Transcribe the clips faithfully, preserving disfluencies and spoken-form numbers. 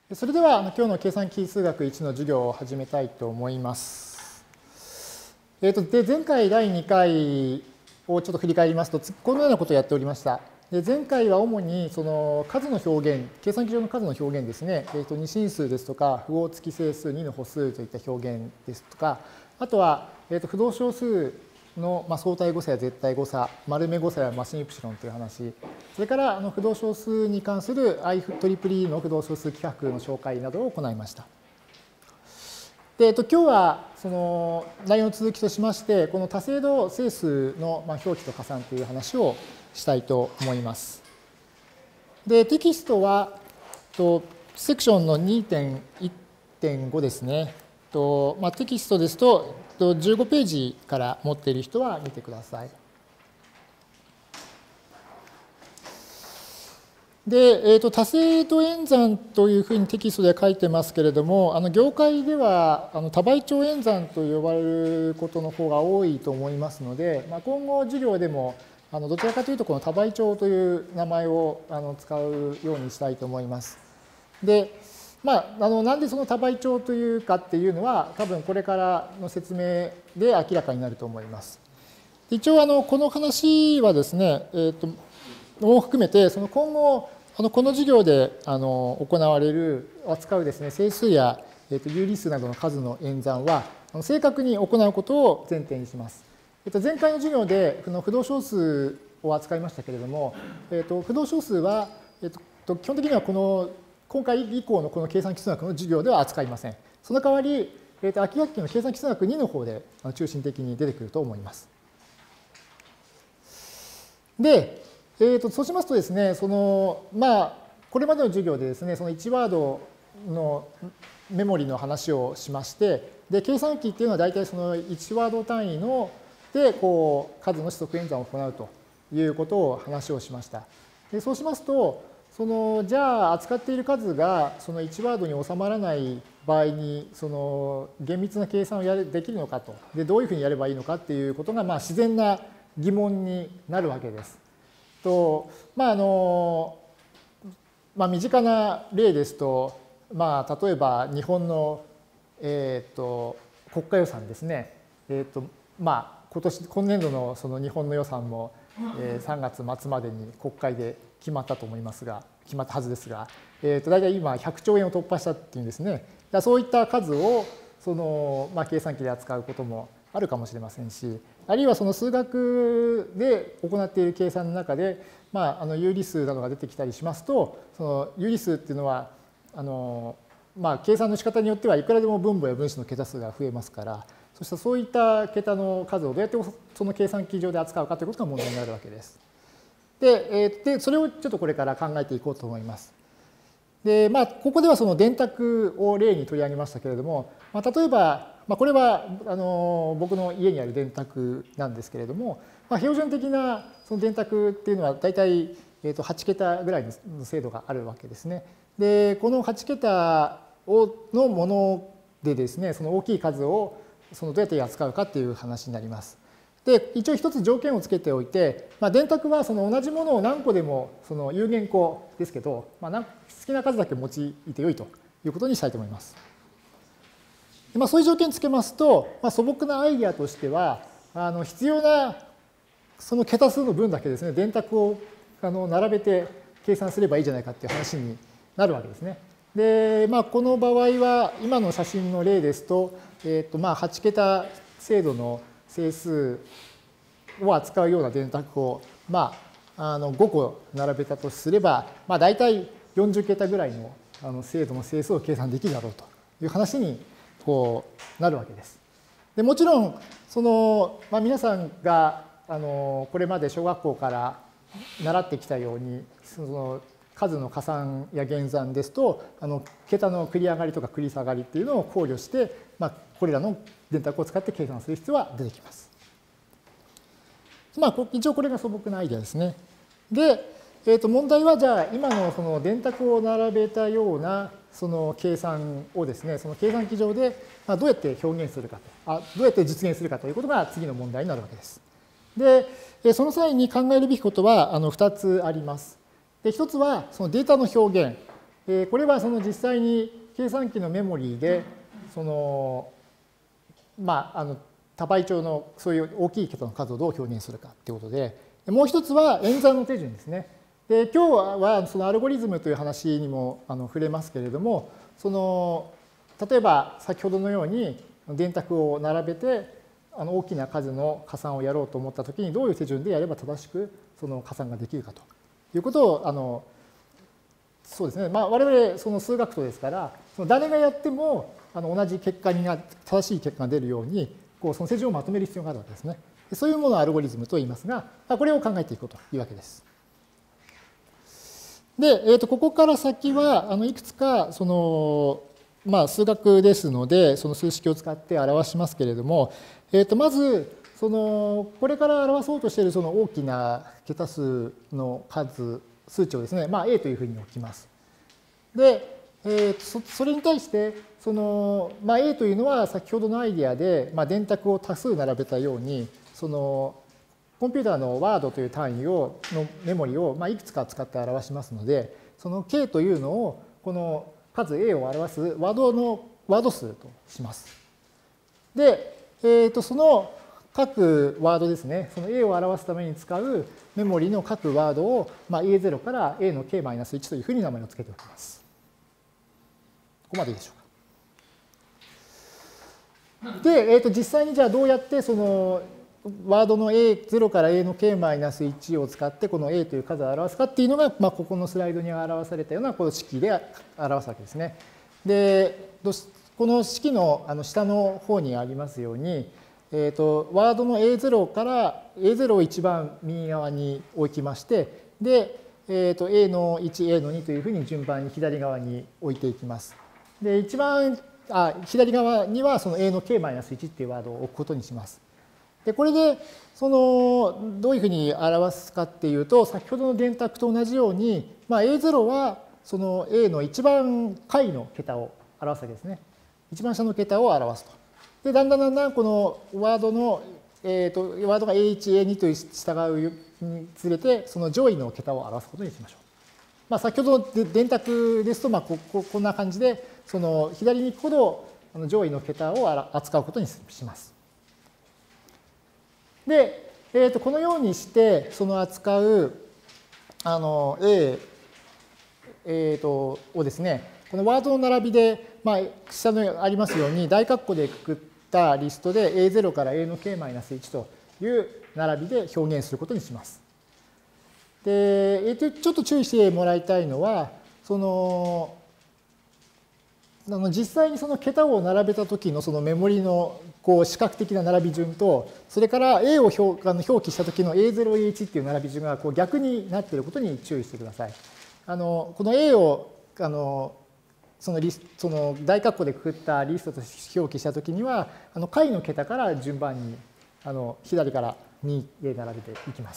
それでは今日の計算機数学いちの授業を始めたいと思います。えー、とで前回だいにかいをちょっと振り返りますと、このようなことをやっておりました。で前回は主にその数の表現、計算機上の数の表現ですね、えー、と二進数ですとか、符号付き整数、にの歩数といった表現ですとか、あとは、えー、と不動小数の、まあ、相対誤差や絶対誤差、丸目誤差やマシンイプシロンという話、それからあの不動小数に関する アイトリプルイー の不動小数規格の紹介などを行いました。で、えっと、今日はその内容の続きとしまして、この多精度整数のまあ表記と加算という話をしたいと思います。で、テキストは、とセクションの にてんいちてんご ですね。とまあ、テキストですと、じゅうごページから持っている人は見てください。で、えー、と多精度演算というふうにテキストで書いてますけれども、あの業界ではあの多倍長演算と呼ばれることの方が多いと思いますので、まあ、今後授業でもあのどちらかというとこの多倍長という名前をあの使うようにしたいと思います。で、まあ、あのなんでその多倍長というかっていうのは多分これからの説明で明らかになると思います。一応あのこの話はですね、えー、とも含めてその今後あのこの授業であの行われる扱うですね整数や、えー、と有理数などの数の演算は正確に行うことを前提にします。えー、と前回の授業でこの不動小数を扱いましたけれども、えー、と不動小数は、えー、と基本的にはこの今回以降のこの計算基数学の授業では扱いません。その代わり、えー、と秋学期の計算基数学にの方で中心的に出てくると思います。で、えー、とそうしますとですね、そのまあこれまでの授業でですね、そのいちワードのメモリの話をしまして、で計算機っていうのは大体そのいちワード単位のでこう数の指則演算を行うということを話をしました。でそうしますと、そのじゃあ扱っている数がそのいちワードに収まらない場合にその厳密な計算をやるできるのかと、でどういうふうにやればいいのかっていうことがまあ自然な疑問になるわけです。とまああのまあ、身近な例ですと、まあ、例えば日本の、えー、と国家予算ですね、えーとまあ、今年今年度のその日本の予算も、えー、さんがつ末までに国会で決まったと思いますが、決まったはずですが、えー、と大体今ひゃくちょうえんを突破したっていうんですね。そういった数をその、まあ、計算機で扱うこともあるかもしれませんし、あるいはその数学で行っている計算の中で、まあ、あの有理数などが出てきたりしますと、その有理数っていうのはあの、まあ、計算の仕方によってはいくらでも分母や分子の桁数が増えますから、そしたらそういった桁の数をどうやってその計算機上で扱うかということが問題になるわけです。で、えー、でそれをちょっとこれから考えていこうと思います。で、まあ、ここではその電卓を例に取り上げましたけれども、まあ、例えば、まあ、これはあの僕の家にある電卓なんですけれども、まあ、標準的なその電卓っていうのは大体えとはち桁ぐらいの精度があるわけですね。で、このはち桁をのものでですね、その大きい数をそのどうやって扱うかっていう話になります。で、一応一つ条件をつけておいて、まあ、電卓はその同じものを何個でもその有限個ですけど、まあ、好きな数だけ用いてよいということにしたいと思います。まあ、そういう条件をつけますと、まあ、素朴なアイデアとしては、あの必要なその桁数の分だけですね、電卓をあの並べて計算すればいいじゃないかっていう話になるわけですね。で、まあ、この場合は、今の写真の例ですと、えっとまあはち桁精度の整数を扱うような電卓を、まあ、あのごこ並べたとすれば、まあ、大体よんじゅう桁ぐらいのあの精度の整数を計算できるだろうという話にこうなるわけです。でもちろんその、まあ、皆さんがあのこれまで小学校から習ってきたように、その数の加算や減算ですと、あの桁の繰り上がりとか繰り下がりっていうのを考慮して、まあ、これらの電卓を使って計算する必要は出てきます。まあ、一応これが素朴なアイデアですね。で、えー、と問題はじゃあ今のその電卓を並べたようなその計算をですね、その計算機上でどうやって表現するかと、あどうやって実現するかということが次の問題になるわけです。で、その際に考えるべきことはあのふたつあります。で、ひとつはそのデータの表現。 えー、これはその実際に計算機のメモリーで、その、まあ、あの多倍長のそういう大きい桁の数をどう表現するかということで、もう一つは演算の手順ですね。で、今日はそのアルゴリズムという話にもあの触れますけれども、その例えば先ほどのように電卓を並べてあの大きな数の加算をやろうと思ったときにどういう手順でやれば正しくその加算ができるかということをあのそうですね、まあ、我々その数学徒ですからその誰がやってもあの同じ結果にな正しい結果が出るようにこうその手順をまとめる必要があるわけですね。そういうものをアルゴリズムと言いますが、これを考えていこうというわけです。で、えー、とここから先はあのいくつかその、まあ、数学ですのでその数式を使って表しますけれども、えー、とまずそのこれから表そうとしているその大きな桁数の数数値をですね、まあ、A というふうに置きます。で、えー、と そ, それに対してその、まあ、A というのは先ほどのアイデアで、まあ、電卓を多数並べたようにそのコンピューターのワードという単位をのメモリを、まあ、いくつか使って表しますので、その K というのをこの数 A を表すワードのワード数とします。で、えー、とその各ワードですね、その A を表すために使うメモリの各ワードを、まあ、エーゼロ から A の ケーマイナスいち というふうに名前を付けておきます。ここまでいいでしょうか。で、えー、と実際にじゃあどうやってそのワードの エーゼロ から A の ケーマイナスいち を使ってこの A という数を表すかっていうのが、まあ、ここのスライドに表されたようなこの式で表すわけですね。で、この式のあの下の方にありますように、えー、とワードの エーゼロ から エーゼロ を一番右側に置きまして、で、えー、と A のいち、A のにというふうに順番に左側に置いていきます。で、一番あ左側にはその A の ケーマイナスいち っていうワードを置くことにします。で、これでそのどういうふうに表すかっていうと、先ほどの電卓と同じように、まあ、エーゼロ はその A の一番下位の桁を表すわけですね。一番下の桁を表すと。で、だんだんだんだんこのワードの、えー、とワードが エーいち、エーに と従うにつれて、その上位の桁を表すことにしましょう。まあ、先ほどの電卓ですと、まあ、こここんな感じで、その左に行くほど上位の桁を扱うことにします。で、えー、とこのようにして、その扱うあの A、えー、とをですね、このワードの並びで、まあ、下にありますように、大括弧でくくったリストで エーゼロ から A の ケーマイナスいち という並びで表現することにします。で、えー、とちょっと注意してもらいたいのは、その、あの実際にその桁を並べた時のそのメモリのこう視覚的な並び順と、それから A を表あの表記した時の エーゼロ、エーいち っていう並び順がこう逆になっていることに注意してください。あのこの A をあのそのリスその大括弧でくくったリストとして表記した時には、あの下位の桁から順番にあの左からにで並べていきます。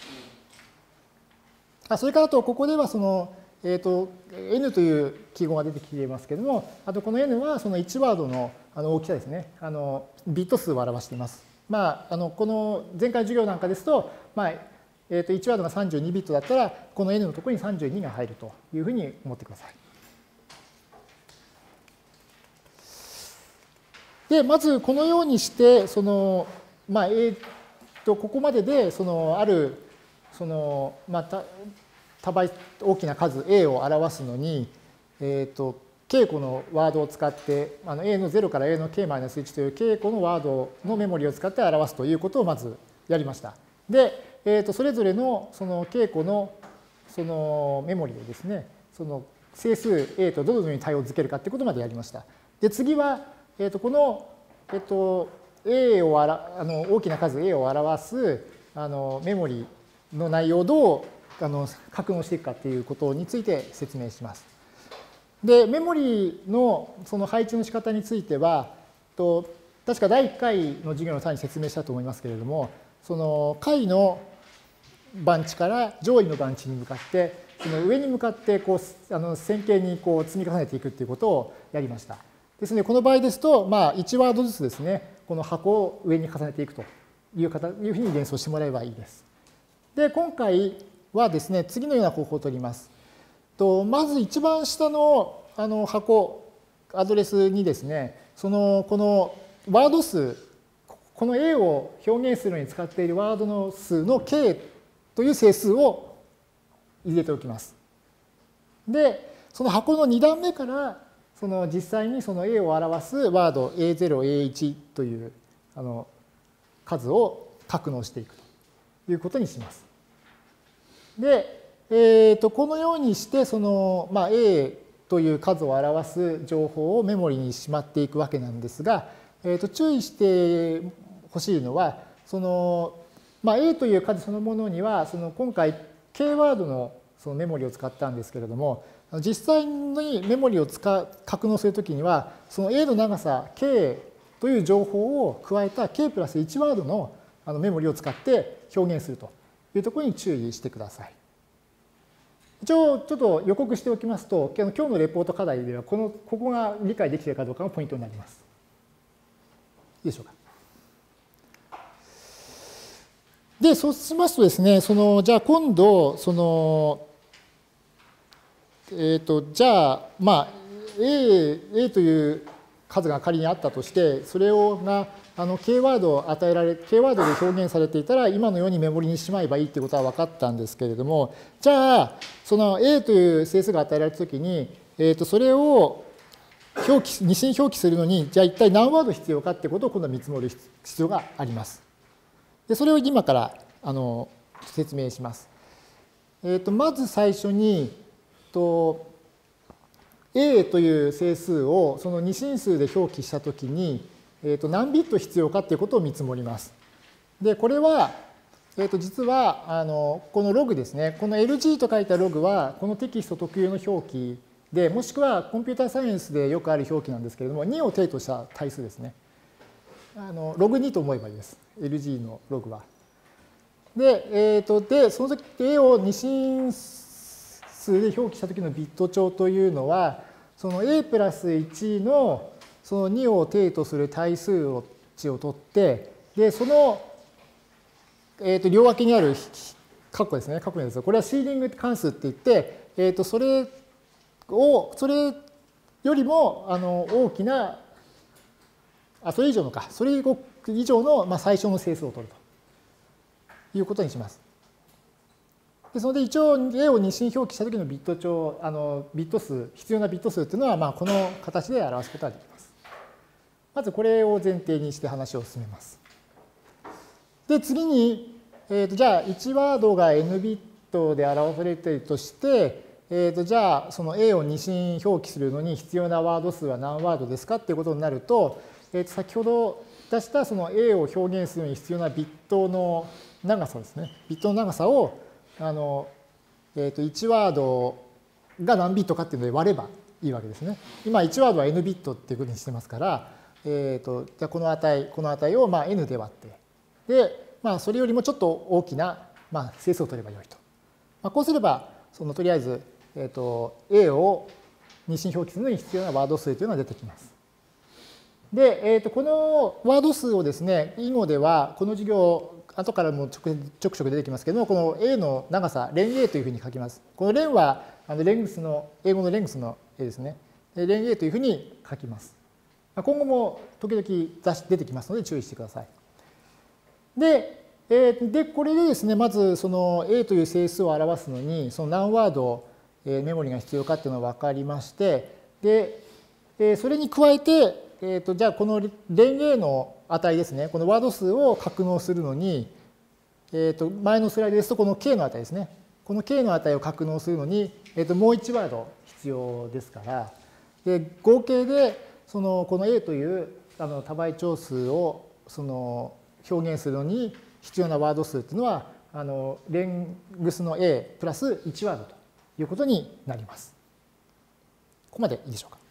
あそれからあとここではそのえー、と N という記号が出てきていますけれども、あとこの N はそのいちワードの大きさですね、あのビット数を表しています。まあ、あのこの前回授業なんかですと、まあえー、といちワードがさんじゅうにビットだったら、この N のところにさんじゅうにが入るというふうに思ってください。で、まずこのようにして、そのまあ、えー、とここまででそのあるそのまた多倍大きな数 A を表すのに、えー、とK 個のワードを使ってあの A のゼロから A の ケーマイナスいち という K 個のワードのメモリを使って表すということをまずやりました。で、えー、とそれぞれのその K 個のそのメモリをですね、その整数 A とどのように対応づけるかということまでやりました。で、次は、えー、とこの、えー、と A をあらあの大きな数 A を表すあのメモリの内容をどうあの格納していくかということについて説明します。で、メモリのその配置の仕方については、と確かだいいっかいの授業の際に説明したと思いますけれども、その下位の番地から上位の番地に向かって、その上に向かってこうあの線形にこう積み重ねていくということをやりました。ですので、この場合ですと、まあ、いちワードずつですね、この箱を上に重ねていくという形いうふうに連想してもらえばいいです。で、今回はですね、次のような方法を取ります。 とまず一番下のあの箱、アドレスにですね、そのこのワード数、この A を表現するのに使っているワードの数の K という整数を入れておきます。で、その箱のに段目からその実際にその A を表すワード エーゼロ、エーワン というあの数を格納していくということにします。で、えー、とこのようにしてその、まあ、A という数を表す情報をメモリにしまっていくわけなんですが、えー、と注意してほしいのは、その、まあ、A という数そのものにはその今回 K ワードのそのメモリを使ったんですけれども、実際にメモリを使う格納するときには、その A の長さ K という情報を加えた K プラスいちワードのあのメモリを使って表現するというところに注意してください。一応ちょっと予告しておきますと、今日のレポート課題ではこのここが理解できているかどうかがポイントになります。いいでしょうか。で、そうしますとですね、そのじゃあ今度そのえっとじゃあまあ A, A という数が仮にあったとして、それをがあの K ワードを与えられ、K ワードで表現されていたら、今のようにメモリにしまえばいいということは分かったんですけれども、じゃあ、その A という整数が与えられたときに、えー、とそれを表記、二進表記するのに、じゃあ一体何ワード必要かということを今度は見積もる必要があります。で、それを今からあの説明します。えー、とまず最初に、と A という整数をその二進数で表記したときに、えー、と何ビット必要かということを見積もります。で、これは、えー、と実はあのこのログですね、この エルジー と書いたログは、このテキスト特有の表記で、もしくはコンピューターサイエンスでよくある表記なんですけれども、にを定とした対数ですね。あのログにと思えばいいです、エルジー のログは。で、えー、とでその時 A を二進数で表記した時のビット帳というのは、その A プラスいちのそのにを定とする対数値を取って、で、その、えー、と両脇にある括弧ですね、括弧です。これはシーリング関数って言って、えー、とそれを、それよりもあの大きな、あ、それ以上のか、それ以上の、まあ、最小の整数を取るということにします。ですので、一応 A を二進表記した時のビット帳、あのビット数、必要なビット数っていうのは、まあ、この形で表すことができます。まずこれを前提にして話を進めます。で、次に、えー、とじゃあいちワードが N ビットで表されているとして、えー、とじゃあその A を二進表記するのに必要なワード数は何ワードですかっていうことになると、えー、と先ほど出したその A を表現するのに必要なビットの長さですね。ビットの長さをあの、えー、といちワードが何ビットかっていうので割ればいいわけですね。今いちワードは N ビットっていうことにしてますから、えー、とじゃあこの値、この値をまあ N で割って、で、まあ、それよりもちょっと大きな、まあ、整数を取ればよいと。まあ、こうすれば、そのとりあえず、えー、と A を二進表記するのに必要なワード数というのが出てきます。で、えー、とこのワード数をですね、囲碁では、この授業、後からもちょくちょくちょく出てきますけども、この A の長さ、レン A というふうに書きます。このレンは、あのレングスの、英語のレングスの A ですね。レン A というふうに書きます。今後も時々出てきますので注意してください。で、えー、でこれでですね、まずその A という整数を表すのに、その何ワードメモリが必要かっていうのが分かりまして、で、それに加えて、えー、とじゃあこのレン A の値ですね、このワード数を格納するのに、えー、と前のスライドですとこの K の値ですね、この K の値を格納するのに、えー、ともういちワード必要ですから、で合計でそのこの A というあの多倍長数をその表現するのに必要なワード数というのは、あのレングスの A プラスいちワードということになります。ここまでいいでしょうか。